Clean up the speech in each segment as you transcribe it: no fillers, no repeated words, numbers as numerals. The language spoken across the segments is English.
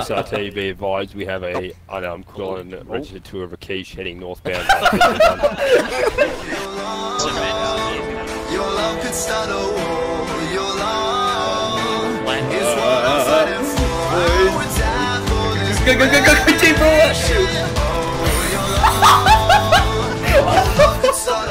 SRT, be advised, we have a unarmed quill and registered tour of a quiche heading northbound. Your love could start a war. Your love is what I'm fighting for. I would die for this. Go, team for Your love could start a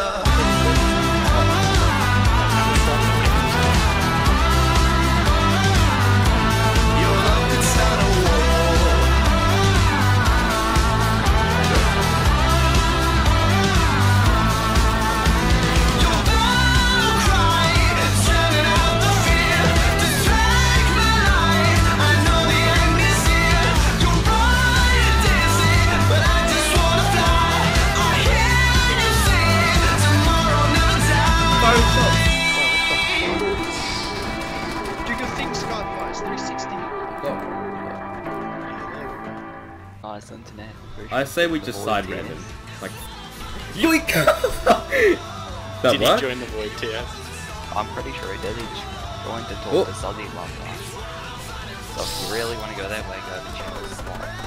Nice internet. I say we just side random. Like, yoink! Did he join the void TS? I'm pretty sure he did. He just joined to talk to Suzzy last night. So if you really want to go that way, go to channel.